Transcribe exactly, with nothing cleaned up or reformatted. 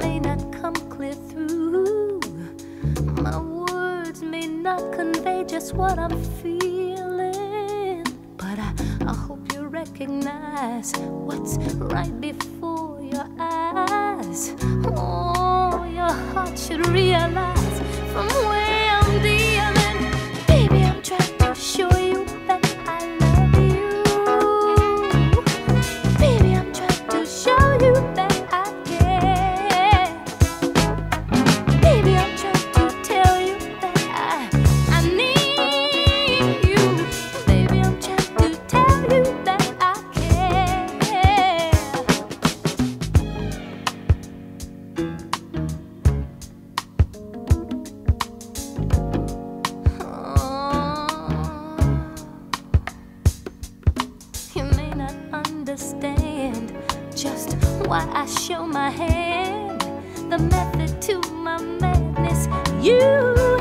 may not come clear through. My words may not convey just what I'm feeling, but I, I hope you recognize what's right before your eyes. Oh, your heart should realize from where I'm dealing. Baby, I'm trying to show you that I love you. Baby, I'm trying to show you that I care. Baby, I'm trying to tell you that I, I need you. Baby, I'm trying to tell you that I care. You may not understand just why I show my hand, the method to my madness. You